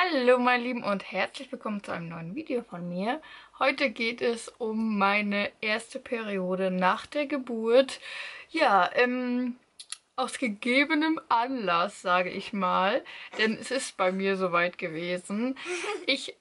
Hallo meine Lieben und herzlich willkommen zu einem neuen Video von mir. Heute geht es um meine erste Periode nach der Geburt. Ja, aus gegebenem Anlass, sage ich mal, denn es ist bei mir soweit gewesen. Ich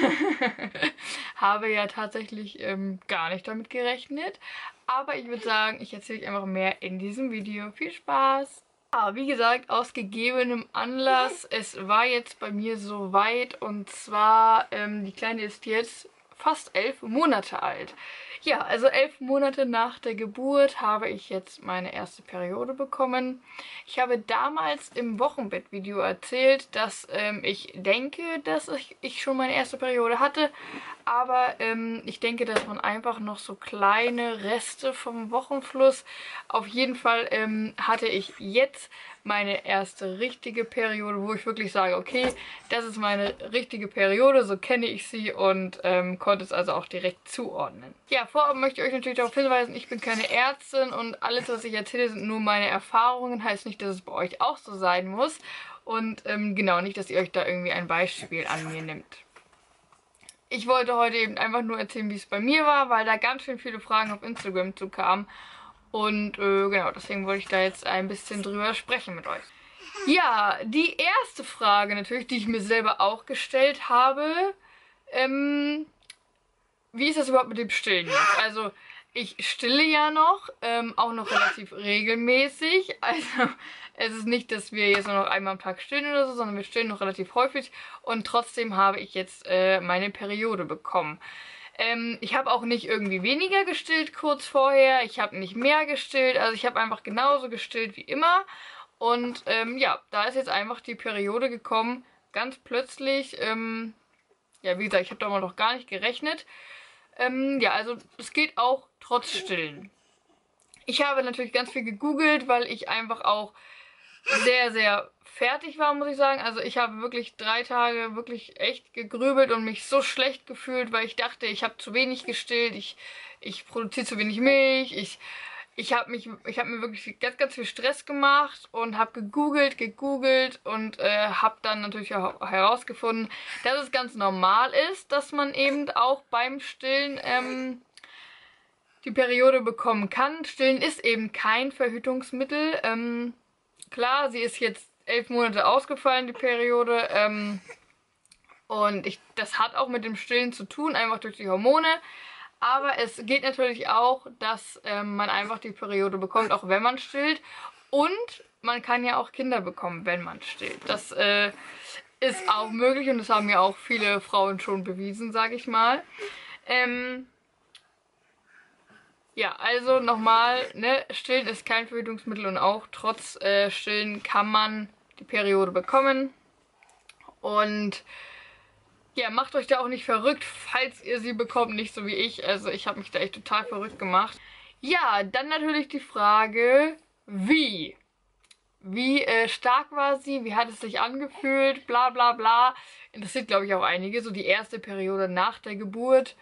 habe ja tatsächlich gar nicht damit gerechnet, aber ich würde sagen, ich erzähle euch einfach mehr in diesem Video. Viel Spaß! Ja, wie gesagt, aus gegebenem Anlass. Es war jetzt bei mir soweit und zwar, die Kleine ist jetzt fast 11 Monate alt. Ja, also 11 Monate nach der Geburt habe ich jetzt meine erste Periode bekommen. Ich habe damals im Wochenbettvideo erzählt, dass ich denke, dass ich schon meine erste Periode hatte. Aber ich denke, dass man einfach noch so kleine Reste vom Wochenfluss. Auf jeden Fall hatte ich jetzt meine erste richtige Periode, wo ich wirklich sage, okay, das ist meine richtige Periode, so kenne ich sie und konnte es also auch direkt zuordnen. Ja, vorab möchte ich euch natürlich darauf hinweisen, ich bin keine Ärztin und alles, was ich erzähle, sind nur meine Erfahrungen. Heißt nicht, dass es bei euch auch so sein muss. Und genau, nicht, dass ihr euch da irgendwie ein Beispiel an mir nimmt. Ich wollte heute eben einfach nur erzählen, wie es bei mir war, weil da ganz schön viele Fragen auf Instagram zu kamen. Und genau, deswegen wollte ich da jetzt ein bisschen drüber sprechen mit euch. Ja, die erste Frage natürlich, die ich mir selber auch gestellt habe, wie ist das überhaupt mit dem Stillen jetzt? Also, ich stille ja noch, auch noch relativ regelmäßig. Also, es ist nicht, dass wir jetzt nur noch einmal am Tag stillen oder so, sondern wir stillen noch relativ häufig. Und trotzdem habe ich jetzt meine Periode bekommen. Ich habe auch nicht irgendwie weniger gestillt kurz vorher. Ich habe nicht mehr gestillt. Also, ich habe einfach genauso gestillt wie immer. Und ja, da ist jetzt einfach die Periode gekommen. Ganz plötzlich. Ja, wie gesagt, ich habe da mal noch gar nicht gerechnet. Ja, also es geht auch trotz Stillen. Ich habe natürlich ganz viel gegoogelt, weil ich einfach auch sehr, sehr fertig war, muss ich sagen. Also ich habe wirklich 3 Tage wirklich echt gegrübelt und mich so schlecht gefühlt, weil ich dachte, ich habe zu wenig gestillt, ich produziere zu wenig Milch, ich habe mir wirklich ganz, ganz viel Stress gemacht und habe gegoogelt und habe dann natürlich auch herausgefunden, dass es ganz normal ist, dass man eben auch beim Stillen die Periode bekommen kann. Stillen ist eben kein Verhütungsmittel. Klar, sie ist jetzt 11 Monate ausgefallen, die Periode. Und das hat auch mit dem Stillen zu tun, einfach durch die Hormone. Aber es geht natürlich auch, dass man einfach die Periode bekommt, auch wenn man stillt. Und man kann ja auch Kinder bekommen, wenn man stillt. Das ist auch möglich und das haben ja auch viele Frauen schon bewiesen, sage ich mal. Ja, also nochmal, ne, Stillen ist kein Verhütungsmittel und auch trotz Stillen kann man die Periode bekommen. Und ja, macht euch da auch nicht verrückt, falls ihr sie bekommt, nicht so wie ich. Also ich habe mich da echt total verrückt gemacht. Ja, dann natürlich die Frage, wie? Wie stark war sie? Wie hat es sich angefühlt? Bla bla bla. Interessiert, glaube ich, auch einige. So die erste Periode nach der Geburt.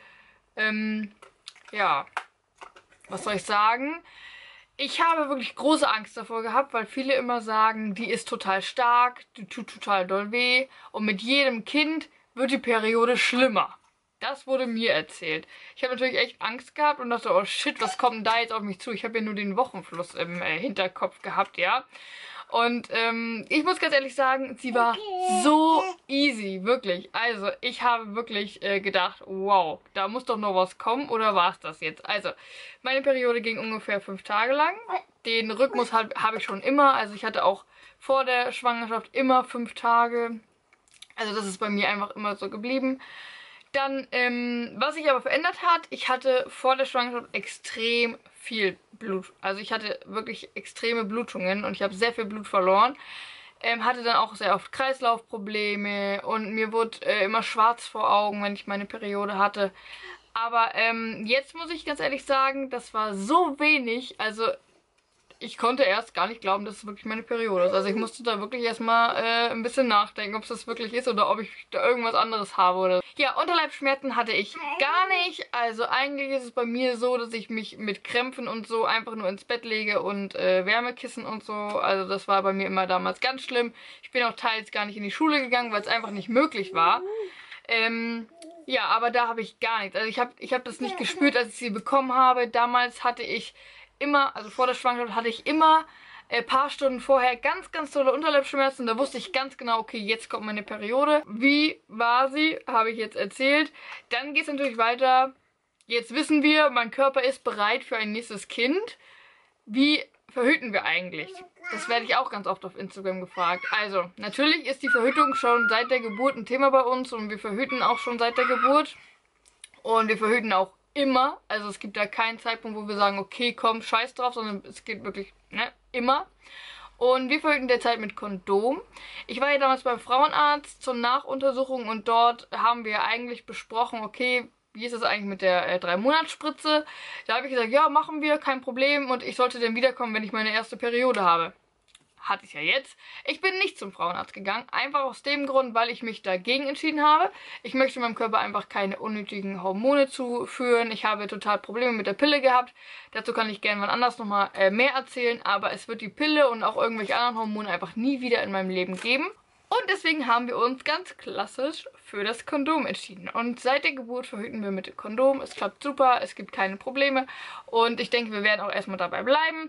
Ja, was soll ich sagen? Ich habe wirklich große Angst davor gehabt, weil viele immer sagen, die ist total stark, die tut total doll weh und mit jedem Kind wird die Periode schlimmer. Das wurde mir erzählt. Ich habe natürlich echt Angst gehabt und dachte, oh shit, was kommt denn da jetzt auf mich zu? Ich habe ja nur den Wochenfluss im Hinterkopf gehabt, ja. Und ich muss ganz ehrlich sagen, sie war so easy, wirklich. Also ich habe wirklich gedacht, wow, da muss doch noch was kommen oder war es das jetzt? Also meine Periode ging ungefähr 5 Tage lang. Den Rhythmus habe ich schon immer. Also ich hatte auch vor der Schwangerschaft immer 5 Tage. Also das ist bei mir einfach immer so geblieben. Dann, was sich aber verändert hat, ich hatte vor der Schwangerschaft extrem viel Blut. Also ich hatte wirklich extreme Blutungen und ich habe sehr viel Blut verloren. Hatte dann auch sehr oft Kreislaufprobleme und mir wurde immer schwarz vor Augen, wenn ich meine Periode hatte. Aber jetzt muss ich ganz ehrlich sagen, das war so wenig. Also ich konnte erst gar nicht glauben, dass es wirklich meine Periode ist. Also ich musste da wirklich erstmal ein bisschen nachdenken, ob es das wirklich ist oder ob ich da irgendwas anderes habe oder. Ja, Unterleibsschmerzen hatte ich gar nicht. Also eigentlich ist es bei mir so, dass ich mich mit Krämpfen und so einfach nur ins Bett lege und Wärmekissen und so. Also das war bei mir immer damals ganz schlimm. Ich bin auch teils gar nicht in die Schule gegangen, weil es einfach nicht möglich war. Ja, aber da habe ich gar nichts. Also ich hab das nicht gespürt, als ich sie bekommen habe. Damals hatte ich immer, also vor der Schwangerschaft hatte ich immer ein paar Stunden vorher ganz, ganz tolle Unterleibsschmerzen. Da wusste ich ganz genau, okay, jetzt kommt meine Periode. Wie war sie? Habe ich jetzt erzählt. Dann geht es natürlich weiter. Jetzt wissen wir, mein Körper ist bereit für ein nächstes Kind. Wie verhüten wir eigentlich? Das werde ich auch ganz oft auf Instagram gefragt. Also, natürlich ist die Verhütung schon seit der Geburt ein Thema bei uns und wir verhüten auch schon seit der Geburt. Und wir verhüten auch immer. Also es gibt da keinen Zeitpunkt, wo wir sagen, okay, komm, scheiß drauf, sondern es geht wirklich, ne, immer. Und wir verhüten derzeit mit Kondom. Ich war ja damals beim Frauenarzt zur Nachuntersuchung und dort haben wir eigentlich besprochen, okay, wie ist es eigentlich mit der 3-Monats-Spritze? Da habe ich gesagt, ja, machen wir, kein Problem. Und ich sollte dann wiederkommen, wenn ich meine erste Periode habe. Hatte ich ja jetzt. Ich bin nicht zum Frauenarzt gegangen, einfach aus dem Grund, weil ich mich dagegen entschieden habe. Ich möchte meinem Körper einfach keine unnötigen Hormone zuführen. Ich habe total Probleme mit der Pille gehabt. Dazu kann ich gerne wann anders nochmal mehr erzählen, aber es wird die Pille und auch irgendwelche anderen Hormone einfach nie wieder in meinem Leben geben. Und deswegen haben wir uns ganz klassisch für das Kondom entschieden. Und seit der Geburt verhüten wir mit dem Kondom. Es klappt super, es gibt keine Probleme. Und ich denke, wir werden auch erstmal dabei bleiben.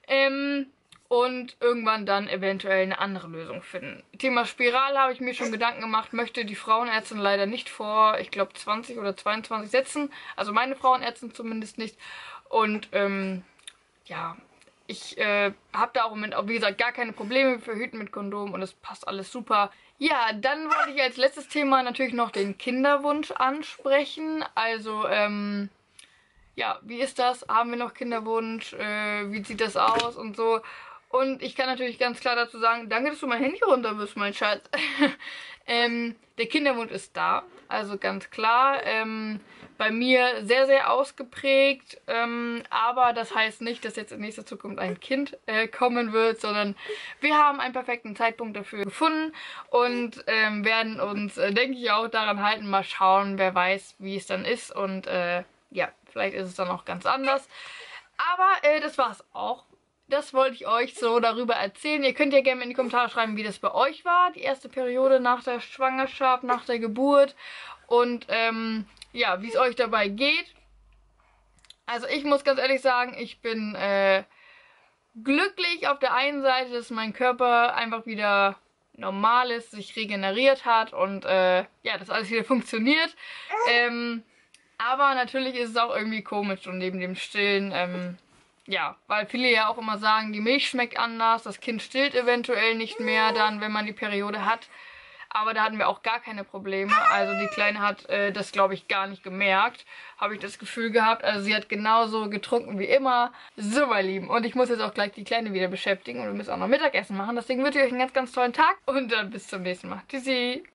Und irgendwann dann eventuell eine andere Lösung finden. Thema Spirale habe ich mir schon Gedanken gemacht, möchte die Frauenärztin leider nicht vor, ich glaube 20 oder 22 setzen. Also meine Frauenärztin zumindest nicht. Und ja, ich habe da auch im Moment auch, wie gesagt, gar keine Probleme. Wir verhüten mit Kondom und es passt alles super. Ja, dann wollte ich als letztes Thema natürlich noch den Kinderwunsch ansprechen. Also, ja, wie ist das? Haben wir noch Kinderwunsch? Wie sieht das aus und so? Und ich kann natürlich ganz klar dazu sagen, danke, dass du mein Handy runter wirst, mein Schatz. Der Kinderwunsch ist da, also ganz klar. Bei mir sehr, sehr ausgeprägt, aber das heißt nicht, dass jetzt in nächster Zukunft ein Kind kommen wird, sondern wir haben einen perfekten Zeitpunkt dafür gefunden und werden uns, denke ich, auch daran halten, mal schauen, wer weiß, wie es dann ist und ja, vielleicht ist es dann auch ganz anders. Aber das war's auch. Das wollte ich euch so darüber erzählen. Ihr könnt ja gerne in die Kommentare schreiben, wie das bei euch war. Die erste Periode nach der Schwangerschaft, nach der Geburt. Und ja, wie es euch dabei geht. Also ich muss ganz ehrlich sagen, ich bin glücklich auf der einen Seite, dass mein Körper einfach wieder normal ist, sich regeneriert hat und ja, dass alles wieder funktioniert. Aber natürlich ist es auch irgendwie komisch und neben dem Stillen, ja, weil viele ja auch immer sagen, die Milch schmeckt anders, das Kind stillt eventuell nicht mehr dann, wenn man die Periode hat. Aber da hatten wir auch gar keine Probleme. Also die Kleine hat das, glaube ich, gar nicht gemerkt, habe ich das Gefühl gehabt. Also sie hat genauso getrunken wie immer. So, meine Lieben. Und ich muss jetzt auch gleich die Kleine wieder beschäftigen und wir müssen auch noch Mittagessen machen. Deswegen wünsche ich euch einen ganz, ganz tollen Tag und dann bis zum nächsten Mal. Tschüssi!